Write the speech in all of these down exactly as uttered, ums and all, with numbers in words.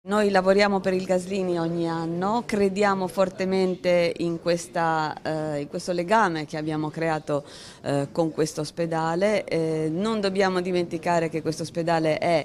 Noi lavoriamo per il Gaslini ogni anno, crediamo fortemente in, questa, eh, in questo legame che abbiamo creato eh, con questo ospedale. Eh, non dobbiamo dimenticare che questo ospedale è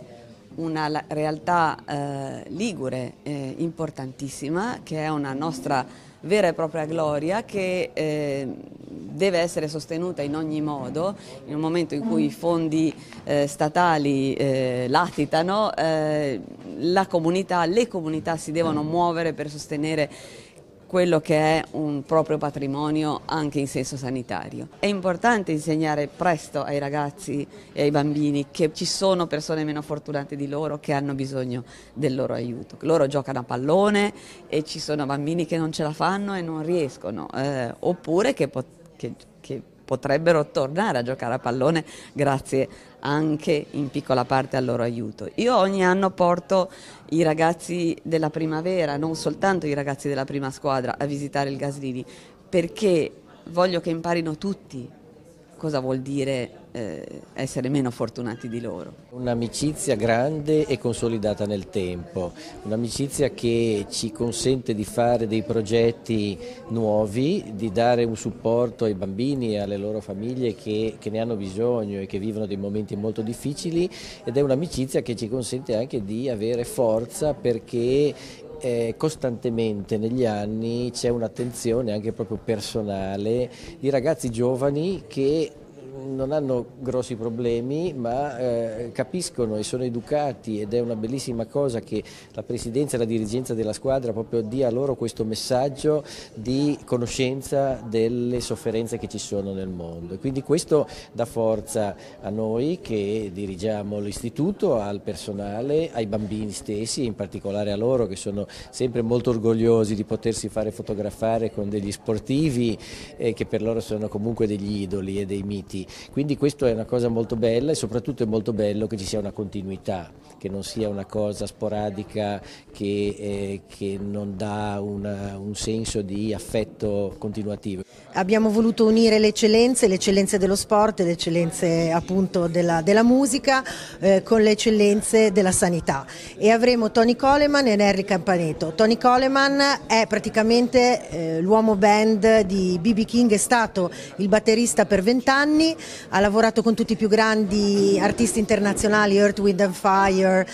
una realtà eh, ligure eh, importantissima, che è una nostra vera e propria gloria, che eh, deve essere sostenuta in ogni modo. In un momento in cui i fondi eh, statali eh, latitano, eh, la comunità, le comunità si devono muovere per sostenere quello che è un proprio patrimonio anche in senso sanitario. È importante insegnare presto ai ragazzi e ai bambini che ci sono persone meno fortunate di loro che hanno bisogno del loro aiuto. Loro giocano a pallone e ci sono bambini che non ce la fanno e non riescono, eh, oppure che, pot che, che potrebbero tornare a giocare a pallone grazie anche in piccola parte al loro aiuto. Io ogni anno porto i ragazzi della primavera, non soltanto i ragazzi della prima squadra, a visitare il Gaslini, perché voglio che imparino tutti cosa vuol dire eh, essere meno fortunati di loro. Un'amicizia grande e consolidata nel tempo, un'amicizia che ci consente di fare dei progetti nuovi, di dare un supporto ai bambini e alle loro famiglie che, che ne hanno bisogno e che vivono dei momenti molto difficili, ed è un'amicizia che ci consente anche di avere forza, perché Eh, costantemente negli anni c'è un'attenzione anche proprio personale di ragazzi giovani che non hanno grossi problemi, ma eh, capiscono e sono educati, ed è una bellissima cosa che la presidenza e la dirigenza della squadra proprio dia loro questo messaggio di conoscenza delle sofferenze che ci sono nel mondo. E quindi questo dà forza a noi che dirigiamo l'istituto, al personale, ai bambini stessi, in particolare a loro che sono sempre molto orgogliosi di potersi fare fotografare con degli sportivi eh, che per loro sono comunque degli idoli e dei miti. Quindi questo è una cosa molto bella, e soprattutto è molto bello che ci sia una continuità, che non sia una cosa sporadica che, eh, che non dà una, un senso di affetto continuativo. Abbiamo voluto unire le eccellenze, le eccellenze dello sport, le eccellenze appunto della, della musica eh, con le eccellenze della sanità, e avremo Tony Coleman e Henry Campaneto. Tony Coleman è praticamente eh, l'uomo band di B B King, è stato il batterista per vent'anni, ha lavorato con tutti i più grandi artisti internazionali, Earth, Wind and Fire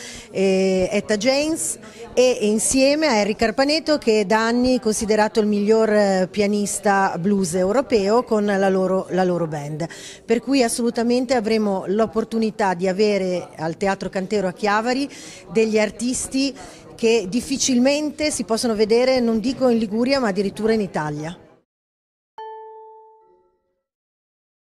e Etta James, e insieme a Henry Campaneto, che è da anni considerato il miglior pianista blues europeo, con la loro, la loro band. Per cui assolutamente avremo l'opportunità di avere al Teatro Cantero a Chiavari degli artisti che difficilmente si possono vedere, non dico in Liguria, ma addirittura in Italia.